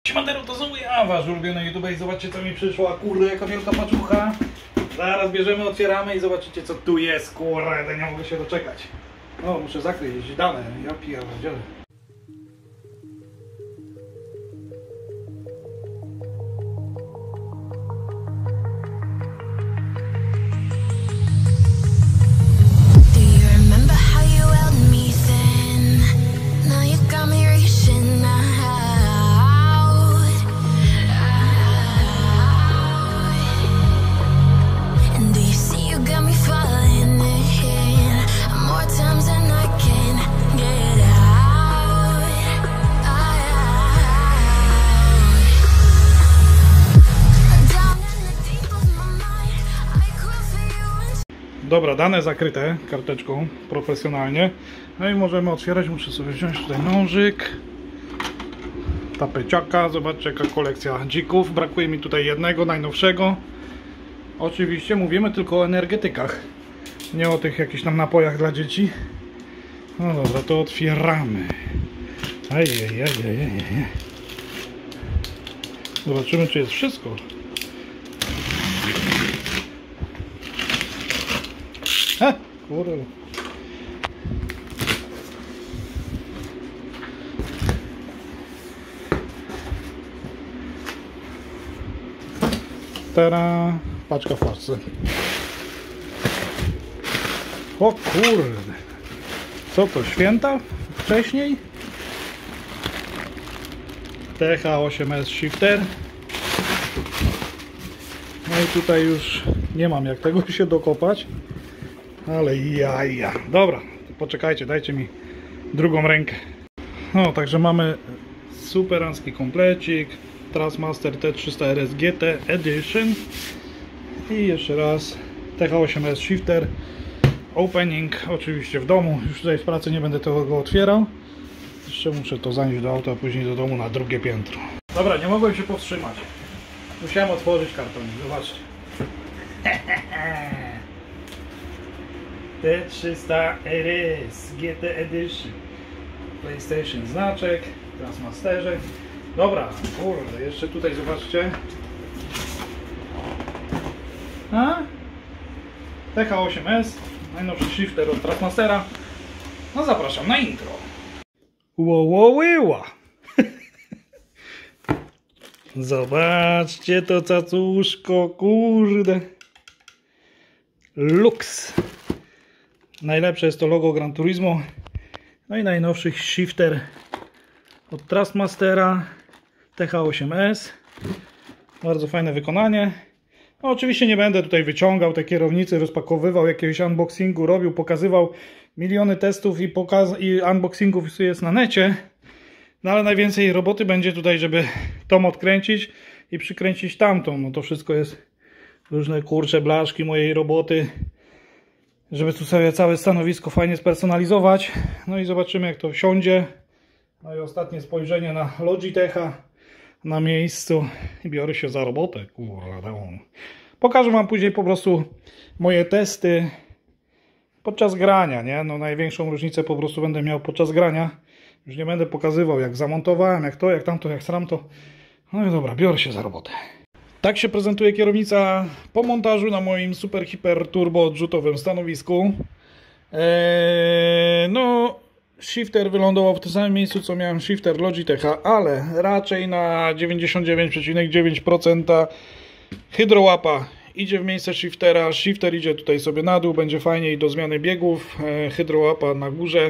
Siemandero, to znowu ja, wasz ulubiony youtuber i zobaczcie co mi przyszło, a kurde jaka wielka paczucha. Zaraz bierzemy, otwieramy i zobaczycie co tu jest, kurde, nie mogę się doczekać. O, muszę zakryć dane, ja pierdzielę. Dobra, dane zakryte karteczką profesjonalnie. No i możemy otwierać. Muszę sobie wziąć tutaj nożyk, tapeciaka. Zobaczcie jaka kolekcja dzików. Brakuje mi tutaj jednego, najnowszego. Oczywiście mówimy tylko o energetykach, nie o tych jakichś tam napojach dla dzieci. No dobra, to otwieramy. Ajajajajajaj. Zobaczymy czy jest wszystko. Kurde. Teraz paczka w paczce. O kurde. Co to, święta? Wcześniej? TH8S Shifter. No i tutaj już nie mam jak tego się dokopać. Ale jaja. Dobra, poczekajcie, dajcie mi drugą rękę. No, także mamy superancki komplecik Trustmaster T300 RS GT Edition. I jeszcze raz TH8S Shifter. Opening oczywiście w domu. Już tutaj w pracy nie będę tego otwierał. Jeszcze muszę to zanieść do auta, a później do domu na drugie piętro. Dobra, nie mogłem się powstrzymać. Musiałem otworzyć kartonik, zobaczcie. T300 RS GT Edition. PlayStation znaczek, Trustmasterze. Dobra, kurde, jeszcze tutaj zobaczcie. TH8S, najnowszy shifter od Trustmastera. No zapraszam na intro. Łołołyła. Zobaczcie to cacuszko, kurde. Lux. Najlepsze jest to logo Gran Turismo. No i najnowszy shifter od Trustmastera TH8S. Bardzo fajne wykonanie. No, oczywiście nie będę tutaj wyciągał tej kierownicy, rozpakowywał, jakiegoś unboxingu robił, pokazywał. Miliony testów i unboxingów jest na necie. No ale najwięcej roboty będzie tutaj, żeby tą odkręcić i przykręcić tamtą. No to wszystko jest różne kurcze blaszki mojej roboty, żeby tu sobie całe stanowisko fajnie spersonalizować. No i zobaczymy jak to wsiądzie. No i ostatnie spojrzenie na Logitecha na miejscu i biorę się za robotę. Kurde. Pokażę wam później po prostu moje testy podczas grania, nie? No największą różnicę po prostu będę miał podczas grania. Już nie będę pokazywał jak zamontowałem, jak to, jak tamto, jak sramto. No i dobra, biorę się za robotę. Tak się prezentuje kierownica po montażu na moim super hiper turbo odrzutowym stanowisku. No, shifter wylądował w tym samym miejscu co miałem shifter Logitecha, ale raczej na 99,9% hydrołapa idzie w miejsce shiftera. Shifter idzie tutaj sobie na dół, będzie fajniej do zmiany biegów, hydrołapa na górze.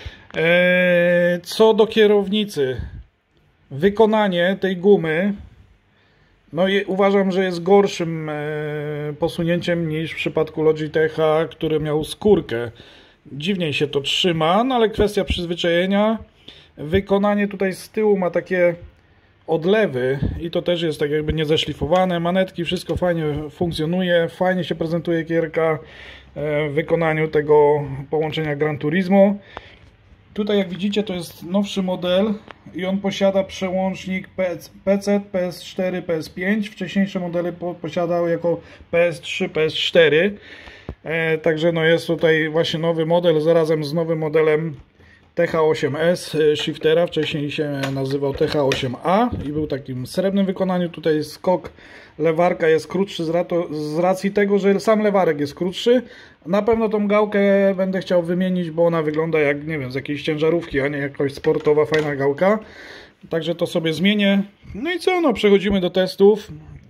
Co do kierownicy, wykonanie tej gumy, no i uważam, że jest gorszym posunięciem niż w przypadku Logitecha, który miał skórkę. Dziwniej się to trzyma, no ale kwestia przyzwyczajenia. Wykonanie tutaj z tyłu ma takie odlewy i to też jest tak jakby niezeszlifowane. Manetki, wszystko fajnie funkcjonuje, fajnie się prezentuje gierka w wykonaniu tego połączenia Gran Turismo. Tutaj jak widzicie to jest nowszy model i on posiada przełącznik PC, PS4, PS5. Wcześniejsze modele posiadały jako PS3, PS4. Także no jest tutaj właśnie nowy model zarazem z nowym modelem TH8S shiftera, wcześniej się nazywał TH8A i był takim srebrnym wykonaniu. Tutaj skok lewarka jest krótszy z racji tego, że sam lewarek jest krótszy. Na pewno tą gałkę będę chciał wymienić, bo ona wygląda jak, nie wiem, z jakiejś ciężarówki, a nie jakaś sportowa, fajna gałka. Także to sobie zmienię. No i co, no przechodzimy do testów.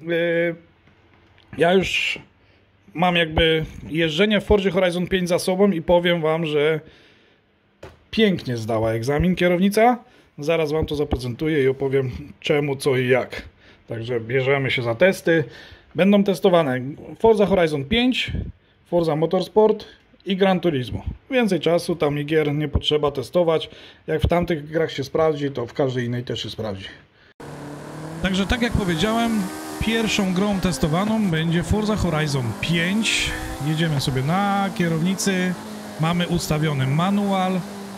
Ja już mam jakby jeżdżenie w Forzie Horizon 5 za sobą i powiem wam, że pięknie zdała egzamin kierownica. Zaraz wam to zaprezentuję i opowiem czemu, co i jak. Także bierzemy się za testy. Będą testowane Forza Horizon 5, Forza Motorsport i Gran Turismo. Więcej czasu tam i gier nie potrzeba testować. Jak w tamtych grach się sprawdzi, to w każdej innej też się sprawdzi. Także tak jak powiedziałem, pierwszą grą testowaną będzie Forza Horizon 5. Jedziemy sobie na kierownicy. Mamy ustawiony manual.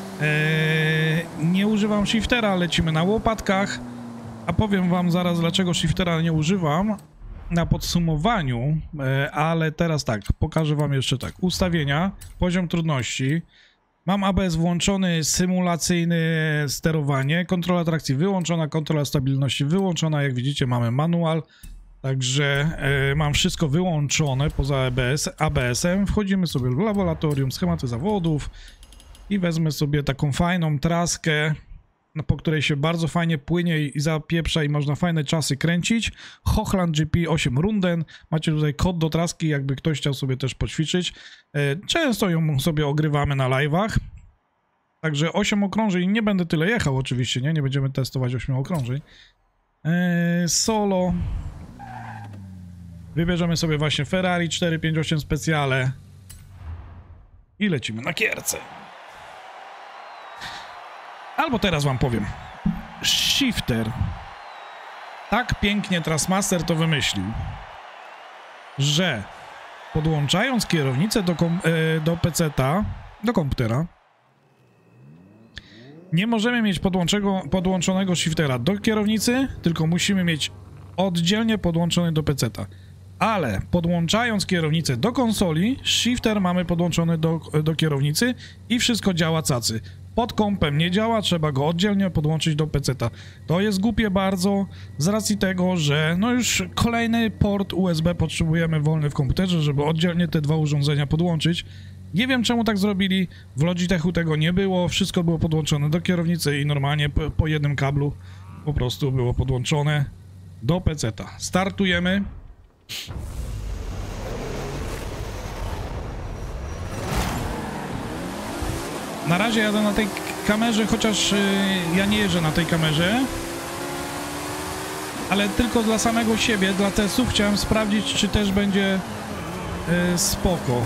Nie używam shiftera, lecimy na łopatkach. A powiem wam zaraz, dlaczego shiftera nie używam na podsumowaniu, ale teraz tak, pokażę wam jeszcze tak. Ustawienia, poziom trudności. Mam ABS włączony, symulacyjne sterowanie, kontrola trakcji wyłączona, kontrola stabilności wyłączona. Jak widzicie, mamy manual, także mam wszystko wyłączone poza ABS-em. Wchodzimy sobie w laboratorium, schematy zawodów i wezmę sobie taką fajną traskę, po której się bardzo fajnie płynie i zapieprza i można fajne czasy kręcić. Hochland GP 8 Runden. Macie tutaj kod do traski, jakby ktoś chciał sobie też poćwiczyć. Często ją sobie ogrywamy na live'ach. Także 8 okrążeń, nie będę tyle jechał oczywiście, nie będziemy testować 8 okrążeń. Solo. Wybierzemy sobie właśnie Ferrari 458 Speciale i lecimy na kierce. Albo teraz wam powiem, shifter tak pięknie Trustmaster to wymyślił, że podłączając kierownicę do PC-ta, do komputera, nie możemy mieć podłączonego shiftera do kierownicy, tylko musimy mieć oddzielnie podłączony do PC-ta. Ale podłączając kierownicę do konsoli, shifter mamy podłączony do kierownicy i wszystko działa cacy. Pod kompem nie działa, trzeba go oddzielnie podłączyć do PC-ta. To jest głupie bardzo z racji tego, że no już kolejny port USB potrzebujemy wolny w komputerze, żeby oddzielnie te dwa urządzenia podłączyć. Nie wiem czemu tak zrobili, w Logitechu tego nie było, wszystko było podłączone do kierownicy i normalnie po jednym kablu po prostu było podłączone do PC-ta. Startujemy. Na razie jadę na tej kamerze, chociaż ja nie jeżdżę na tej kamerze, ale tylko dla samego siebie, dla testów chciałem sprawdzić, czy też będzie spoko.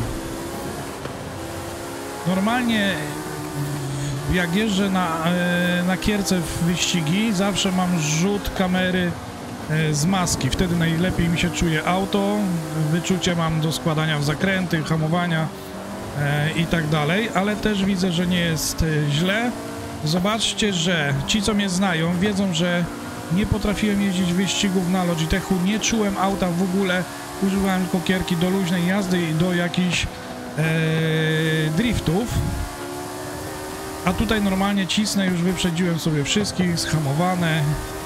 Normalnie jak jeżdżę na kierce w wyścigi, zawsze mam rzut kamery z maski, wtedy najlepiej mi się czuje auto, wyczucie mam do składania w zakręty, hamowania i tak dalej, ale też widzę, że nie jest źle. Zobaczcie, że ci, co mnie znają, wiedzą, że nie potrafiłem jeździć wyścigów na Logitechu, nie czułem auta w ogóle, używałem tylko kierki do luźnej jazdy i do jakichś driftów. A tutaj normalnie cisnę, już wyprzedziłem sobie wszystkich, zhamowane.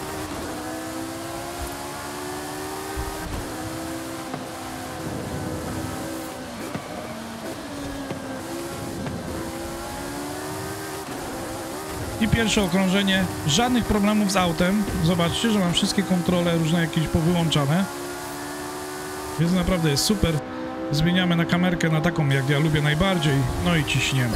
I pierwsze okrążenie, żadnych problemów z autem. Zobaczcie, że mam wszystkie kontrole różne jakieś powyłączane. Więc naprawdę jest super. Zmieniamy na kamerkę, na taką jak ja lubię najbardziej. No i ciśniemy.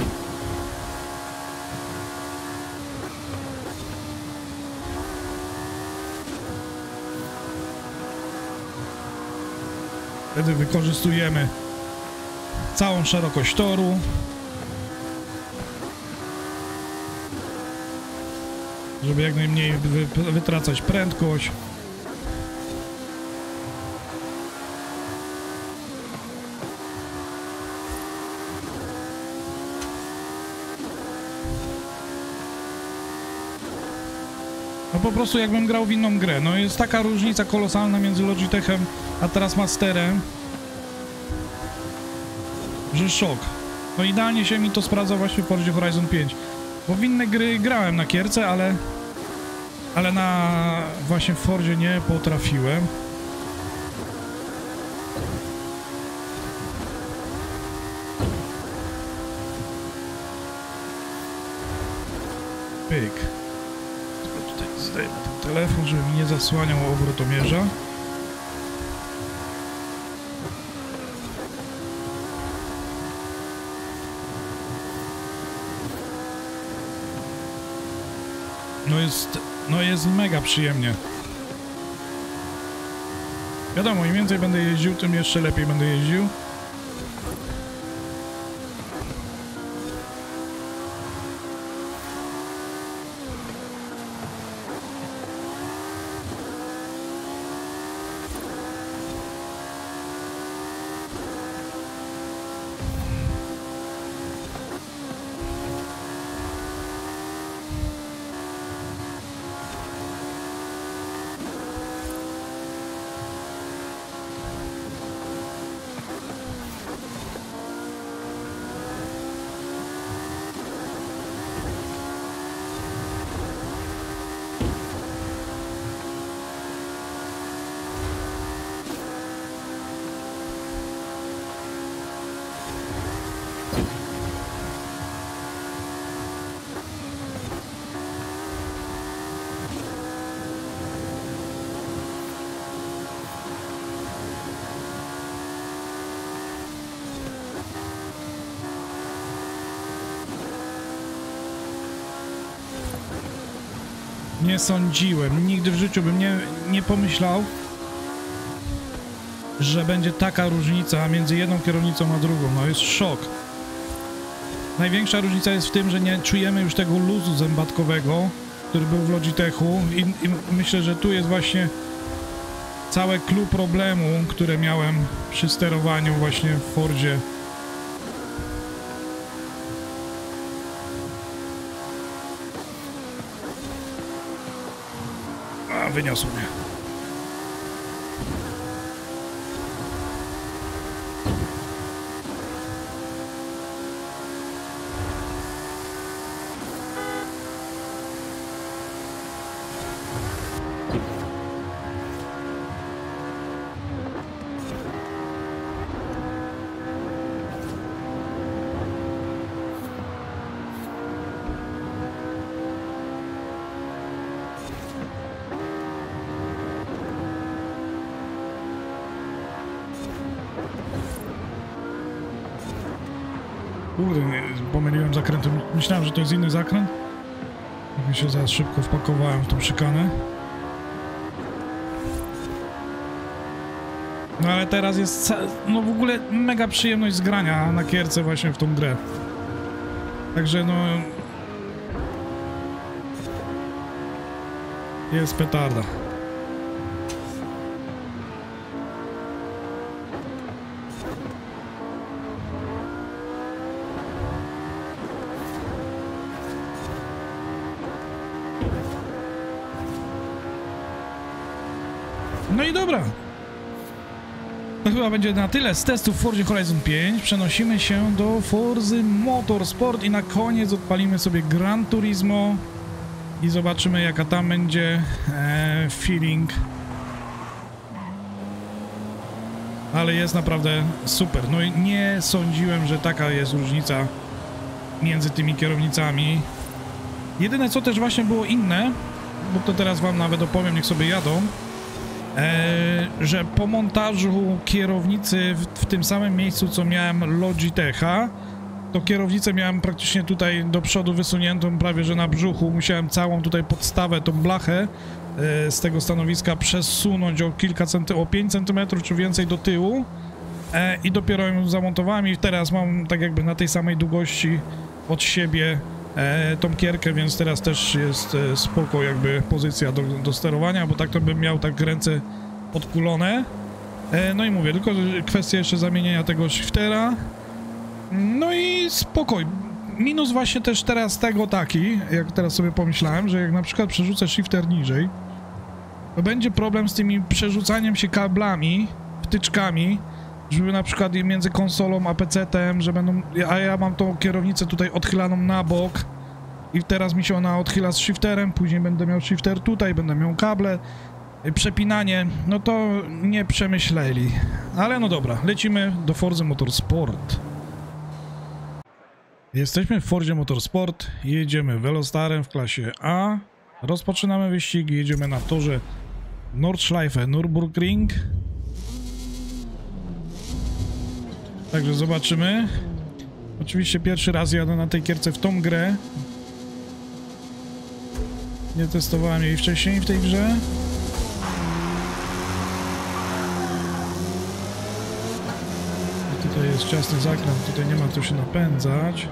Wtedy wykorzystujemy całą szerokość toru. Żeby jak najmniej wytracać prędkość. No po prostu jakbym grał w inną grę. No jest taka różnica kolosalna między Logitechem a Trustmasterem, że szok. No idealnie się mi to sprawdza właśnie w Forzie Horizon 5. Bo w inne gry grałem na gierce, ale na właśnie w Fordzie nie potrafiłem. Pyk. Tylko tutaj zdejmę ten telefon, żeby mi nie zasłaniał obrotomierza. No jest mega przyjemnie. Wiadomo, im więcej będę jeździł, tym jeszcze lepiej będę jeździł. Nie sądziłem, nigdy w życiu bym nie pomyślał, że będzie taka różnica między jedną kierownicą a drugą. No jest szok. Największa różnica jest w tym, że nie czujemy już tego luzu zębatkowego, który był w Logitechu i myślę, że tu jest właśnie całe clue problemu, które miałem przy sterowaniu właśnie w Fordzie. Wyniosło mnie. Kurde, pomyliłem zakrętem. Myślałem, że to jest inny zakręt. Jak się za szybko wpakowałem w tą szykanę. No ale teraz jest no w ogóle mega przyjemność z grania na gierce właśnie w tą grę. Także no... jest petarda. No i dobra. To chyba będzie na tyle z testów w Forzie Horizon 5. Przenosimy się do Forzy Motorsport i na koniec odpalimy sobie Gran Turismo i zobaczymy, jaka tam będzie feeling. Ale jest naprawdę super. No i nie sądziłem, że taka jest różnica między tymi kierownicami. Jedyne co też właśnie było inne, bo to teraz wam nawet opowiem, niech sobie jadą, że po montażu kierownicy w tym samym miejscu, co miałem Logitecha, to kierownicę miałem praktycznie tutaj do przodu wysuniętą prawie że na brzuchu. Musiałem całą tutaj podstawę, tą blachę z tego stanowiska przesunąć o o 5 cm czy więcej do tyłu i dopiero ją zamontowałem i teraz mam tak jakby na tej samej długości od siebie tą kierkę, więc teraz też jest spoko jakby pozycja do sterowania, bo tak to bym miał tak ręce odkulone. No i mówię, tylko kwestia jeszcze zamienienia tego shiftera. No i spokój. Minus właśnie też teraz tego taki, jak teraz sobie pomyślałem, że jak na przykład przerzucę shifter niżej, to będzie problem z tymi przerzucaniem się kablami, wtyczkami, żeby na przykład między konsolą a PC-tem, że będą, a ja mam tą kierownicę tutaj odchylaną na bok, I teraz mi się ona odchyla z shifterem, później będę miał shifter tutaj, będę miał kable, przepinanie, no to nie przemyśleli. Ale no dobra, lecimy do Forza Motorsport. Jesteśmy w Forzie Motorsport, jedziemy Velostarem w klasie A, rozpoczynamy wyścig, jedziemy na torze Nordschleife Nürburgring. Także zobaczymy. Oczywiście pierwszy raz jadę na tej gierce w tą grę. Nie testowałem jej wcześniej w tej grze. I tutaj jest ciasny zakręt, tutaj nie ma co się napędzać.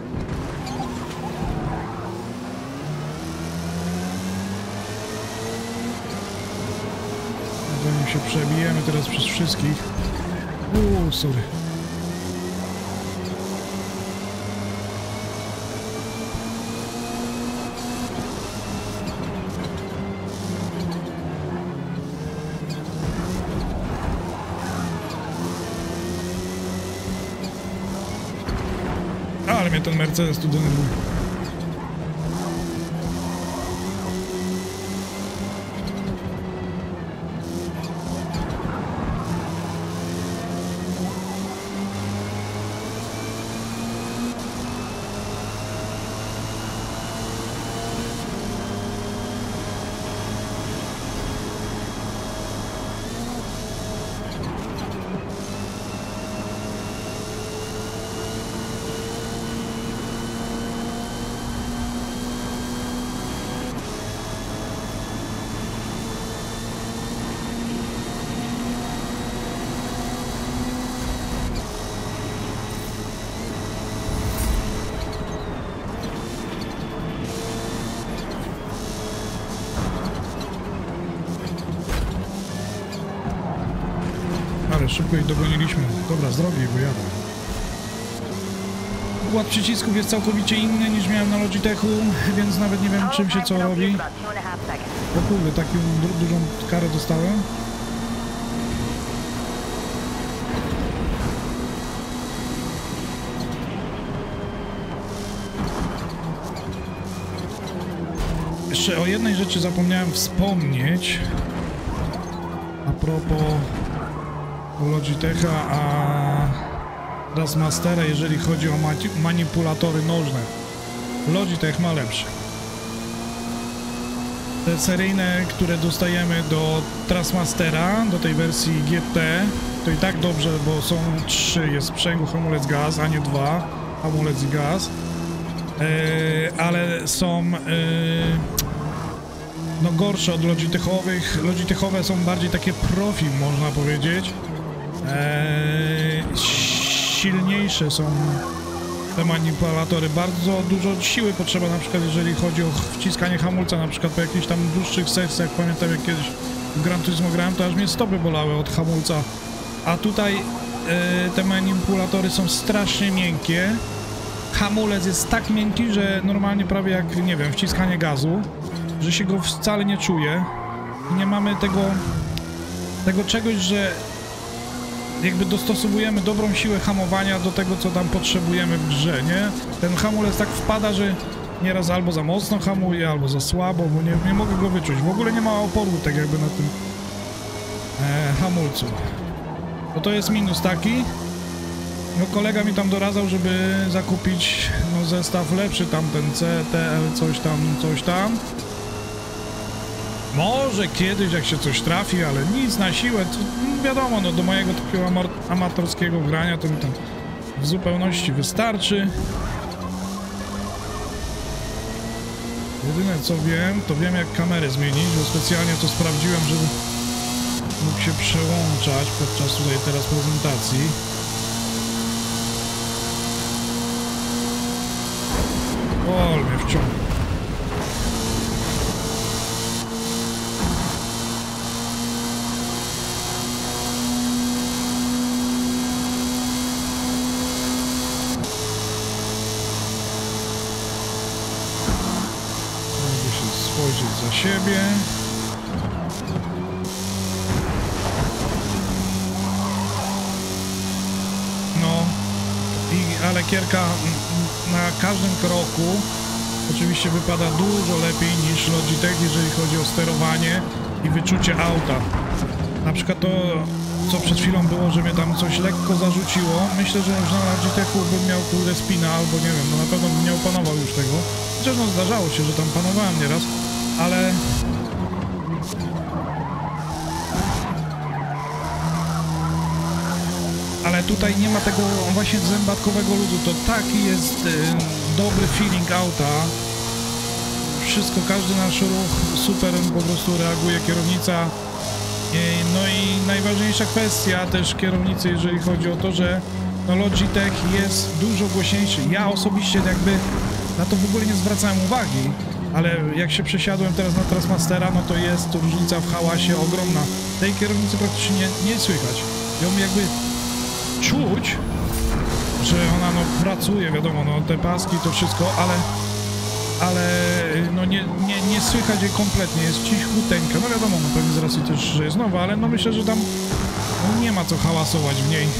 Zanim się przebijemy teraz przez wszystkich. Sorry. Ale mnie ten Mercedes tu denerwuje. Ale szybko ich dogoniliśmy. Dobra, z drogi, bo jadę. Układ przycisków jest całkowicie inny niż miałem na Logitechu, więc nawet nie wiem, czym się co robi. O kurde, taką dużą karę dostałem. Jeszcze o jednej rzeczy zapomniałem wspomnieć. A propos Logitecha, a Trustmastera, jeżeli chodzi o manipulatory nożne. Logitech ma lepsze. Te seryjne, które dostajemy do Trustmastera, do tej wersji GT, to i tak dobrze, bo są 3, jest sprzęgło, hamulec, gaz, a nie 2, hamulec i gaz. Ale są no gorsze od Logitechowych. Logitechowe są bardziej takie profi, można powiedzieć. Silniejsze są te manipulatory. Bardzo dużo siły potrzeba, na przykład jeżeli chodzi o wciskanie hamulca, na przykład po jakichś tam dłuższych sesjach. Pamiętam, jak kiedyś w Gran Turismo grałem, to aż mnie stopy bolały od hamulca. A tutaj te manipulatory są strasznie miękkie. Hamulec jest tak miękki, że normalnie prawie jak, nie wiem, wciskanie gazu, że się go wcale nie czuje. I nie mamy tego czegoś, że jakby dostosowujemy dobrą siłę hamowania do tego, co tam potrzebujemy w grze, nie? Ten hamulec tak wpada, że nieraz albo za mocno hamuje, albo za słabo, bo nie mogę go wyczuć. W ogóle nie ma oporu tak jakby na tym hamulcu. Bo to jest minus taki. No kolega mi tam doradzał, żeby zakupić no zestaw lepszy, tamten CTL, coś tam. Może kiedyś, jak się coś trafi, ale nic na siłę, to, no wiadomo, no do mojego takiego amatorskiego grania to mi tam w zupełności wystarczy. Jedyne co wiem, to wiem jak kamerę zmienić, bo specjalnie to sprawdziłem, żeby mógł się przełączać podczas tutaj teraz prezentacji. O, ale mnie wciągnął. Spojrzeć za siebie. No ale Kierka na każdym kroku oczywiście wypada dużo lepiej niż Logitech, jeżeli chodzi o sterowanie i wyczucie auta. Na przykład to, co przed chwilą było, że mnie tam coś lekko zarzuciło. Myślę, że już na Logitechu bym miał kurde spina, albo nie wiem, no na pewno bym nie opanował już tego. Chociaż no zdarzało się, że tam panowałem nieraz, ale... Ale tutaj nie ma tego właśnie zębatkowego luzu. To taki jest dobry feeling auta. Wszystko, każdy nasz ruch super po prostu reaguje kierownica. No i najważniejsza kwestia też kierownicy, jeżeli chodzi o to, że no Logitech jest dużo głośniejszy. Ja osobiście jakby na to w ogóle nie zwracałem uwagi, ale jak się przesiadłem teraz na Trustmastera, no to jest różnica w hałasie ogromna. Tej kierownicy praktycznie nie słychać. Ją jakby czuć, że ona no pracuje, wiadomo, no te paski to wszystko, ale no nie słychać jej kompletnie, jest cichuteńka. No wiadomo, no pewnie z racji też, że jest nowa, ale no myślę, że tam no nie ma co hałasować w niej.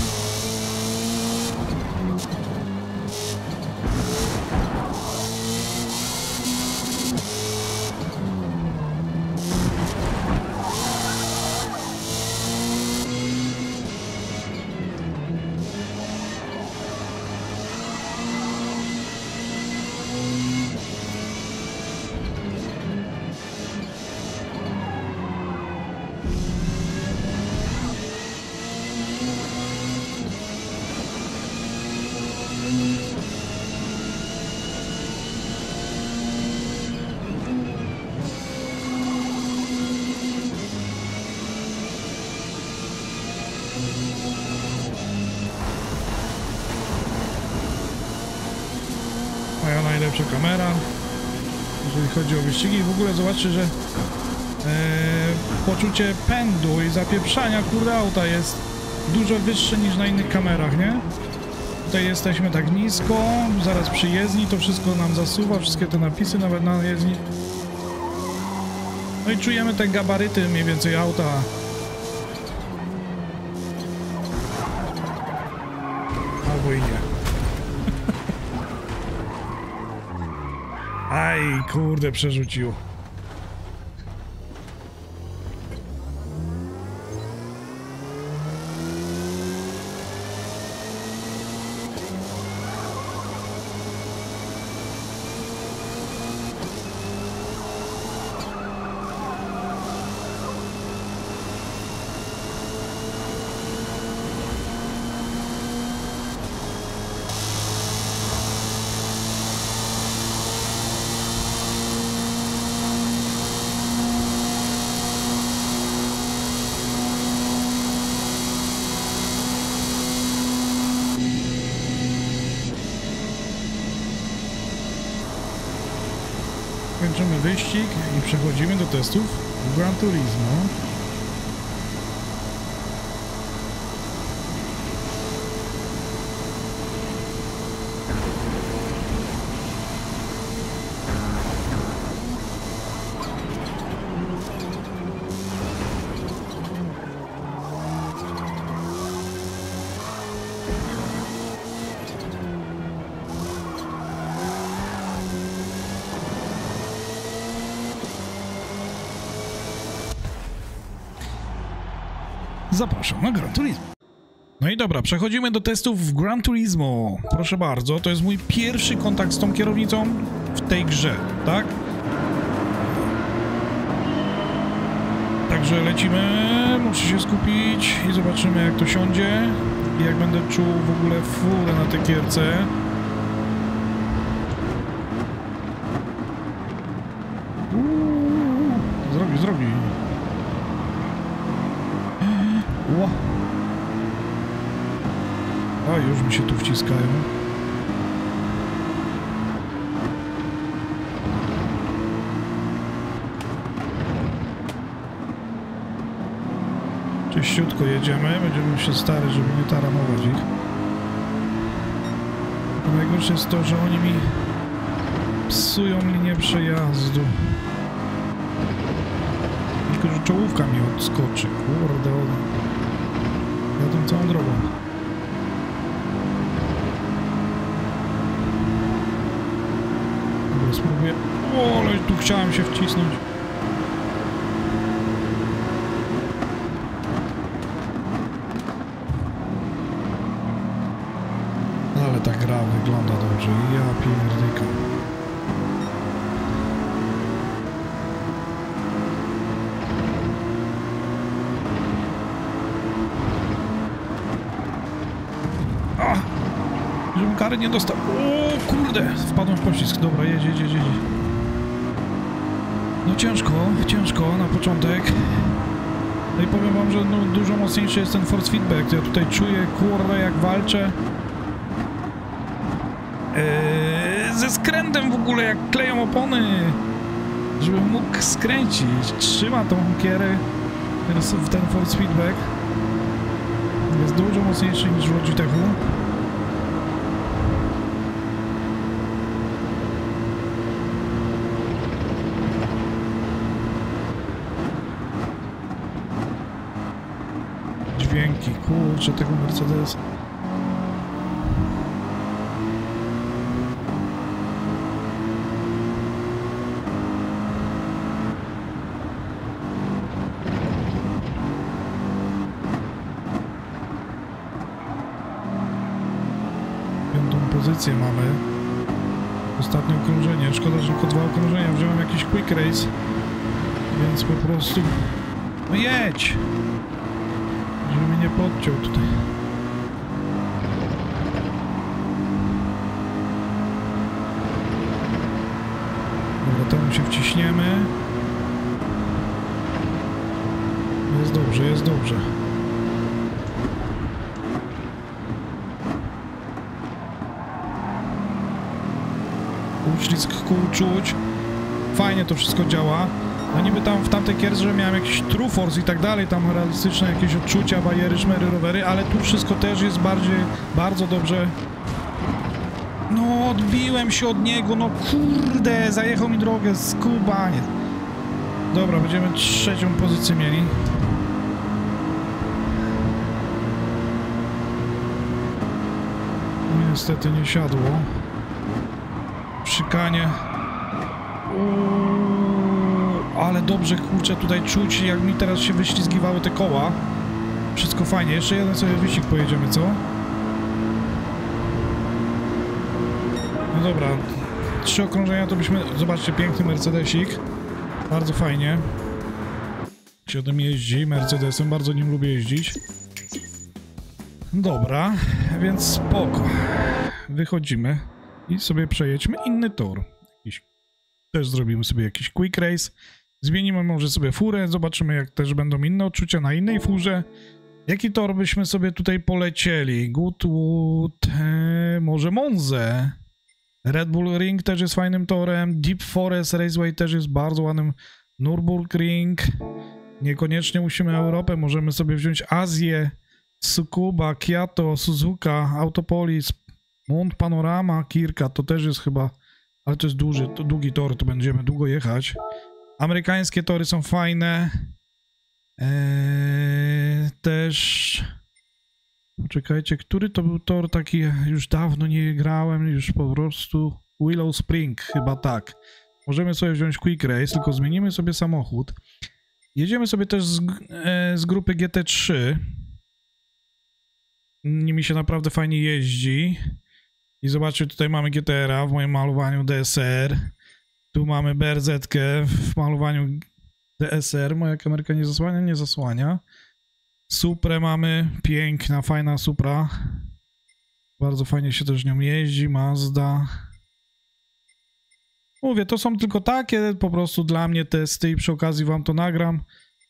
Moja najlepsza kamera, jeżeli chodzi o wyścigi. W ogóle zobaczcie, że poczucie pędu i zapieprzania kurde auta jest dużo wyższe niż na innych kamerach, nie? Tutaj jesteśmy tak nisko, zaraz przy jezdni to wszystko nam zasuwa, wszystkie te napisy nawet na jezdni. No i czujemy te gabaryty mniej więcej auta. Albo i nie. Aj, kurde, przerzuciło. Kończymy wyścig i przechodzimy do testów w Gran Turismo. Zapraszam na Gran Turismo. No i dobra, przechodzimy do testów w Gran Turismo. Proszę bardzo, to jest mój pierwszy kontakt z tą kierownicą w tej grze, tak? Także lecimy, muszę się skupić i zobaczymy jak to siądzie i jak będę czuł w ogóle furę na tej gierce. Zrobi. Ło. A już mi się tu wciskają. Czyściutko jedziemy, będziemy się starać, żeby nie taramować ich. A najgorsze jest to, że oni mi psują linię przejazdu. Tylko że czołówka mi odskoczy, kurde, jadą całą drogą. Dobra, spróbuję. O, ale tu chciałem się wcisnąć. Ale ta gra wygląda dobrze. Ja pierdykam. Żebym kary nie dostał. O kurde, wpadłem w poślizg. Dobra, jedź. No ciężko na początek. No i powiem wam, że no, dużo mocniejszy jest ten force feedback. Ja tutaj czuję, kurde, jak walczę. Ze skrętem w ogóle, jak kleją opony. Żebym mógł skręcić. Trzyma tą kierę. Ten force feedback jest dużo mocniejszy niż w Logitechu. Dźwięki, kurczę, tego Mercedesa. Piątą pozycję mamy. Ostatnie okrążenie. Szkoda, że tylko 2 okrążenia. Wziąłem jakiś quick race. Więc po prostu... No jedź! Żeby mnie nie podciął tutaj. Dobra, temu się wciśniemy. Jest dobrze. Uślizg kół czuć. Fajnie to wszystko działa. No niby tam w tamtej kierze miałem jakiś True Force i tak dalej, tam realistyczne jakieś odczucia, bajery, szmery, rowery, ale tu wszystko też jest bardzo dobrze. No odbiłem się od niego, no kurde, zajechał mi drogę, skubaniec. Dobra, będziemy 3. pozycję mieli. Niestety nie siadło. Szykanie. Ale dobrze, kurczę, tutaj czuć, jak mi teraz się wyślizgiwały te koła. Wszystko fajnie. Jeszcze jeden sobie wyścig pojedziemy, co? No dobra. 3 okrążenia to byśmy... Zobaczcie, piękny Mercedesik. Bardzo fajnie. Się ode mnie jeździ Mercedesem. Bardzo nim lubię jeździć. Dobra, więc spoko. Wychodzimy i sobie przejedźmy inny tor. Też zrobimy sobie jakiś quick race. Zmienimy może sobie furę, zobaczymy jak też będą inne odczucia na innej furze. Jaki tor byśmy sobie tutaj polecieli? Goodwood, może Monza. Red Bull Ring też jest fajnym torem. Deep Forest Raceway też jest bardzo ładnym. Nürburgring. Niekoniecznie musimy Europę, możemy sobie wziąć Azję. Tsukuba, Kyoto, Suzuka, Autopolis, Mount Panorama, Kirka, to też jest chyba, ale to jest długi tor, to będziemy długo jechać. Amerykańskie tory są fajne. Też... Poczekajcie, który to był tor taki, już dawno nie grałem, już po prostu... Willow Spring, chyba tak. Możemy sobie wziąć Quick Race, tylko zmienimy sobie samochód. Jedziemy sobie też z grupy GT3. Nimi się naprawdę fajnie jeździ. I zobaczcie, tutaj mamy GTR-a w moim malowaniu DSR. Tu mamy BRZ-kę w malowaniu DSR. Moja kamerka nie zasłania? Nie zasłania. Suprę mamy. Piękna, fajna Supra. Bardzo fajnie się też nią jeździ. Mazda. Mówię, to są tylko takie po prostu dla mnie testy i przy okazji wam to nagram.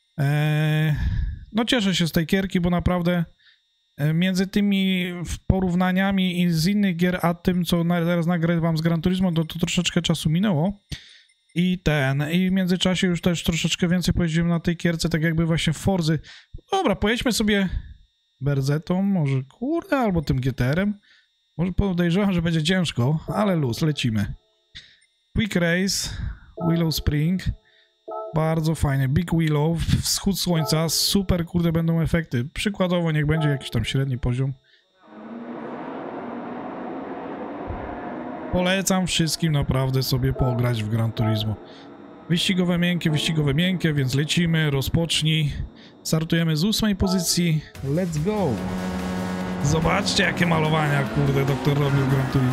No cieszę się z tej gierki, bo naprawdę między tymi porównaniami i z innych gier, a tym, co teraz nagrywam z Gran Turismo, to troszeczkę czasu minęło. I w międzyczasie już też troszeczkę więcej pojeździłem na tej gierce, tak jakby właśnie w Forzy. Dobra, pojedźmy sobie BRZ-tą, może kurde, albo tym GTR-em. Może podejrzewam, że będzie ciężko, ale luz, lecimy. Quick Race, Willow Spring. Bardzo fajnie. Big Willow, wschód słońca, super, kurde, będą efekty. Przykładowo niech będzie jakiś tam średni poziom. Polecam wszystkim naprawdę sobie pograć w Gran Turismo. Wyścigowe miękkie, więc lecimy, rozpocznij. Startujemy z 8. pozycji. Let's go! Zobaczcie, jakie malowania, kurde, doktor robił w Gran Turismo.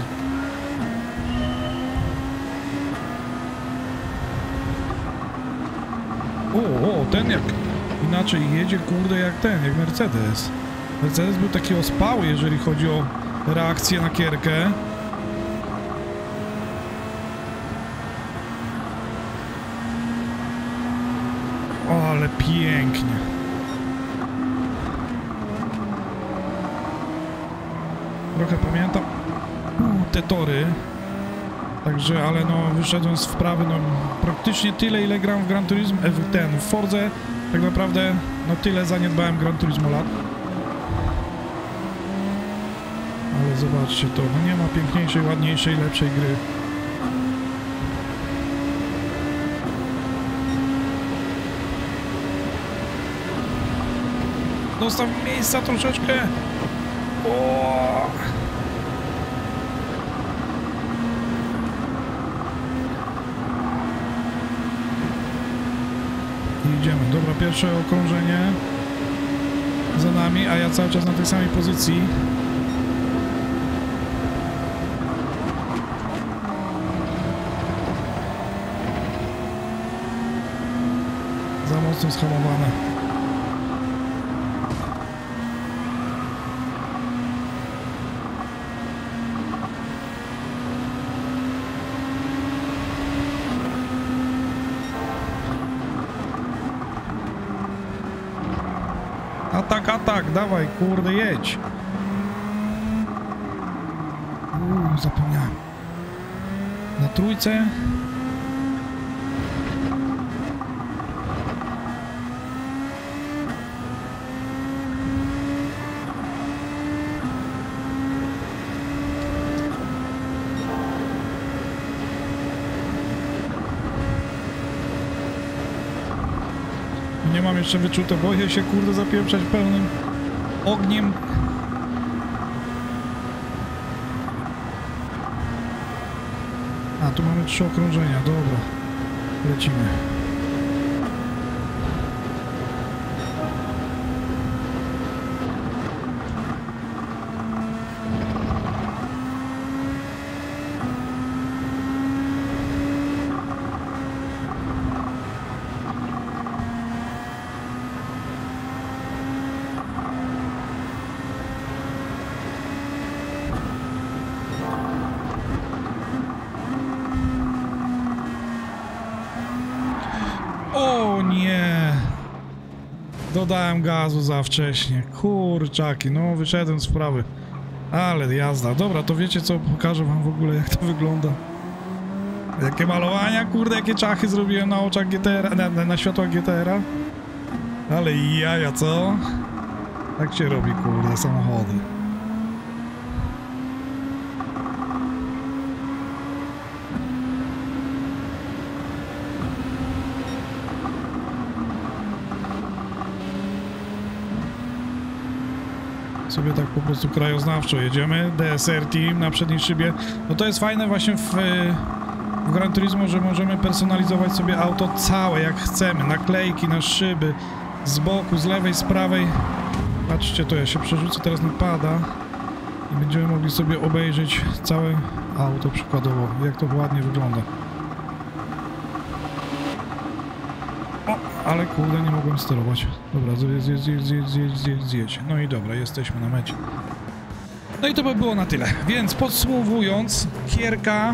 O, ten jak inaczej jedzie, kurde, jak Mercedes. Mercedes był taki ospały, jeżeli chodzi o reakcję na kierkę. O, ale pięknie. Trochę pamiętam te tory. Także, ale no, wyszedłem z wprawy, no, praktycznie tyle, ile gram w Gran Turismo, w Fordze. Tak naprawdę, no, tyle zaniedbałem Gran Turismo lat. Ale zobaczcie to, no nie ma piękniejszej, ładniejszej, lepszej gry. Dostaw miejsca troszeczkę. O! Idziemy. Dobra, pierwsze okrążenie za nami, a ja cały czas na tej samej pozycji. Za mocno schamowane. Atak, dawaj, kurde, jedź. Zapomniałem. Na trójce. Nie mam jeszcze wyczute, boję się, kurde, zapieprzać pełnym ogniem. A, tu mamy 3 okrążenia, dobra. Lecimy. O nie! Dodałem gazu za wcześnie. Kurczaki, no wyszedłem z sprawy. Ale jazda. Dobra, to wiecie co? Pokażę wam w ogóle, jak to wygląda. Jakie malowania, kurde, jakie czachy zrobiłem na oczach GTR, na światłach GTR-a. Ale jaja, co? Tak się robi, kurde, samochody. Sobie tak po prostu krajoznawczo jedziemy. DSR Team na przedniej szybie. No to jest fajne właśnie w Gran Turismo, że możemy personalizować sobie auto całe jak chcemy. Naklejki na szyby, z boku, z lewej, z prawej. Patrzcie, to ja się przerzucę teraz na pada i będziemy mogli sobie obejrzeć całe auto przykładowo, jak to ładnie wygląda. O, ale kurde, nie mogłem sterować. Dobra, zjedź. No i dobra, jesteśmy na mecie. No i to by było na tyle. Więc podsumowując, gierka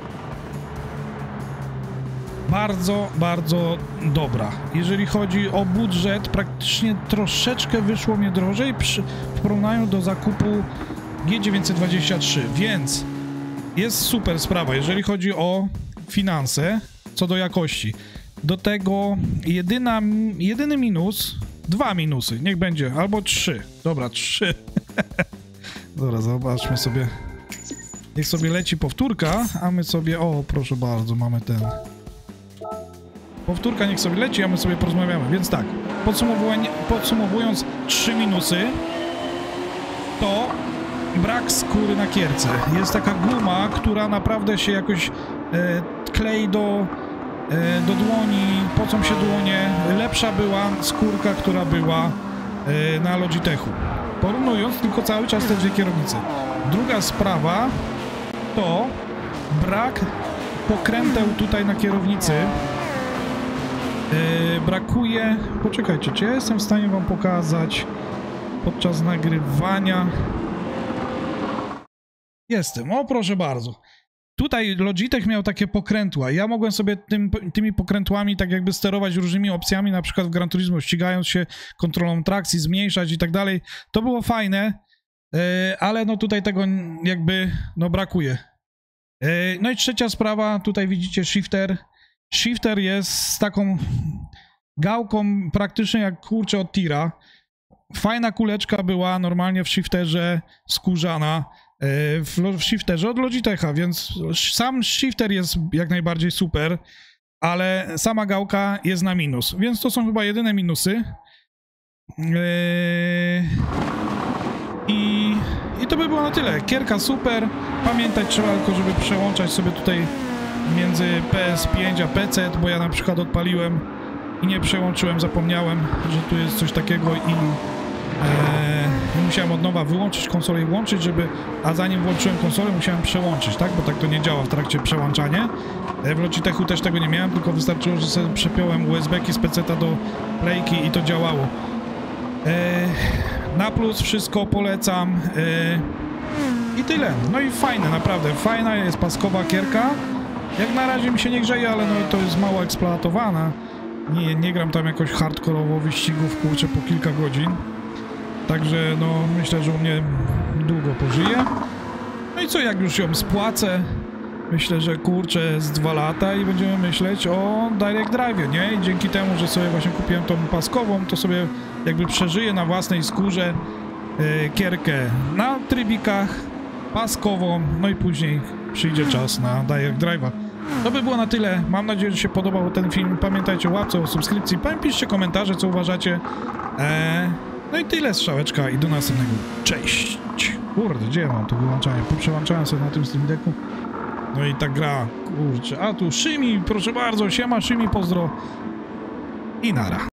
bardzo, bardzo dobra. Jeżeli chodzi o budżet, praktycznie troszeczkę wyszło mnie drożej w porównaniu do zakupu G923, więc jest super sprawa, jeżeli chodzi o finanse, co do jakości. Do tego jedyny minus, 2 minusy, niech będzie, albo 3. Dobra, 3. Dobra, zobaczmy sobie. Niech sobie leci powtórka, a my sobie, o proszę bardzo, mamy ten. Powtórka niech sobie leci, a my sobie porozmawiamy. Więc tak, podsumowując 3 minusy, to brak skóry na kierce. Jest taka guma, która naprawdę się jakoś klei do dłoni, pocą się dłonie. Lepsza była skórka, która była na Logitechu. Porównując tylko cały czas te dwie kierownice. Druga sprawa to brak pokręteł tutaj na kierownicy. Brakuje... Poczekajcie, czy ja jestem w stanie wam pokazać podczas nagrywania? Jestem, o proszę bardzo. Tutaj Logitech miał takie pokrętła. Ja mogłem sobie tymi pokrętłami tak jakby sterować różnymi opcjami, na przykład w Gran Turismo ścigając się, kontrolą trakcji, zmniejszać i tak dalej. To było fajne, ale no tutaj tego jakby no brakuje. No i trzecia sprawa, tutaj widzicie shifter. Shifter jest z taką gałką praktycznie jak kurczę od tira. Fajna kuleczka była normalnie w shifterze skórzana. W shifterze od Logitecha, więc sam shifter jest jak najbardziej super, ale sama gałka jest na minus, więc to są chyba jedyne minusy. I to by było na tyle. Kierka super, pamiętać trzeba tylko, żeby przełączać sobie tutaj między PS5 a PC, bo ja na przykład odpaliłem i nie przełączyłem, zapomniałem, że tu jest coś takiego i musiałem od nowa wyłączyć konsolę i włączyć, a zanim włączyłem konsolę, musiałem przełączyć, tak? Bo tak to nie działa w trakcie przełączania. W Logitechu też tego nie miałem, tylko wystarczyło, że sobie przepiąłem USB-ki z PC-ta do playki i to działało. Na plus wszystko polecam. I tyle. No i fajne, naprawdę fajna jest paskowa kierka. Jak na razie mi się nie grzeje, ale no to jest mało eksploatowana. Nie gram tam jakoś hardkorowo wyścigów, kurczę, po kilka godzin. Także no myślę, że u mnie długo pożyje. No i co, jak już ją spłacę, myślę, że kurczę z 2 lata i będziemy myśleć o Direct Drive, nie? I dzięki temu, że sobie właśnie kupiłem tą paskową, to sobie jakby przeżyję na własnej skórze kierkę na trybikach, paskową, no i później przyjdzie czas na Direct Drive'a. To by było na tyle. Mam nadzieję, że się podobał ten film. Pamiętajcie o łapce, o subskrypcji. Piszcie komentarze, co uważacie. No i tyle, strzałeczka i do następnego. Cześć! Kurde, gdzie ja mam to wyłączanie? Przełączałem sobie na tym Steam Decku. No i ta gra, kurczę. A tu Szymi, proszę bardzo, siema Szymi, pozdro. I nara.